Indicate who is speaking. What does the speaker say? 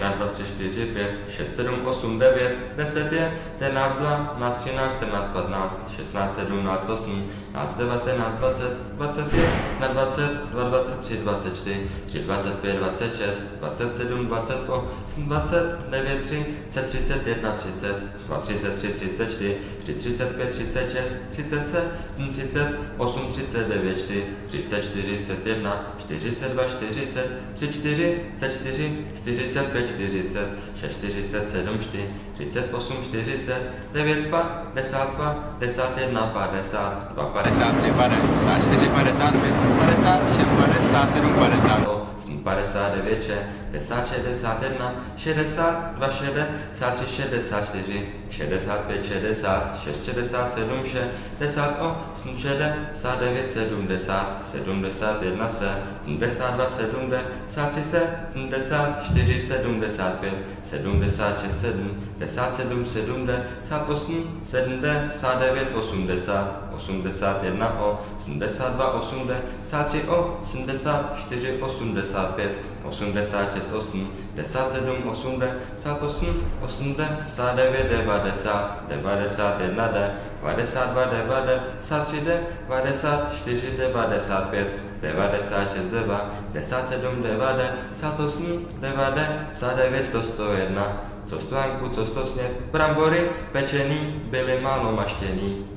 Speaker 1: 1, 2, 3, 4, 5, 6, 7, 8, 9, 10 je, 11, 12, 13, 14, 15, 16, 17, 18, 19, 20, 21, 20, 22, 23, 24, 25, 26, 27, 28, 29, 30, 31, 30, 33, 34, 35, 36, 37, 38, 39, 40, 41, 42, 40, 34, 44, 45, 40, 6, 47, 4, 38, 40, 9, 52, 51, 50, 53, 54, 55, 56, 57, 58, 59, 60, 61, 60, 62, 63, 64, 65, 66, 67, 68, 69, 70, 71, 72, 73, 74, 75, 76, 77, 78, 79, 80, 81, 82, 83, 84, 85, 86, 87, 88, 89, 90, 91, 92, 93, 94, 95, 96, 97, 98, 99, 101, co stojanku, co stosnět, brambory pečený byly málo maštěný,